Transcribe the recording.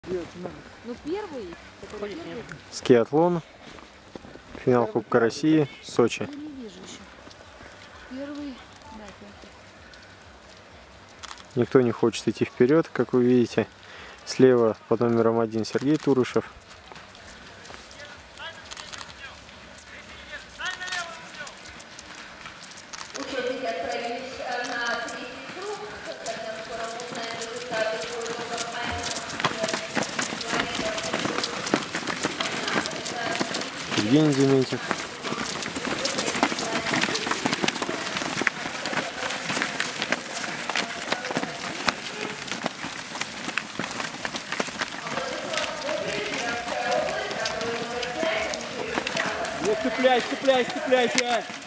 Ну первый, который первый. Скиатлон. Финал Кубка России. Сочи. Я не вижу еще. Первый, да, пятый. Никто не хочет идти вперед, как вы видите. Слева под номером 1 Сергей Турышев. Участники отправились на третий круг, совсем скоро узнаем результаты по итогам Евгений Дементьев. Ну, цепляй, цепляй, цепляйся!